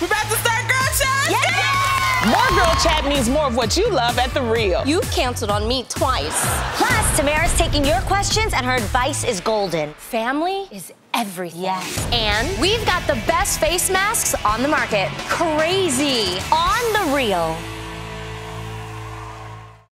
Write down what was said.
We about to start Girl Chat? Yeah! More Girl Chat means more of what you love at The Real. You've canceled on me twice. Plus, Tamera's taking your questions and her advice is golden. Family is everything. Yes. And we've got the best face masks on the market. Crazy. On The Real.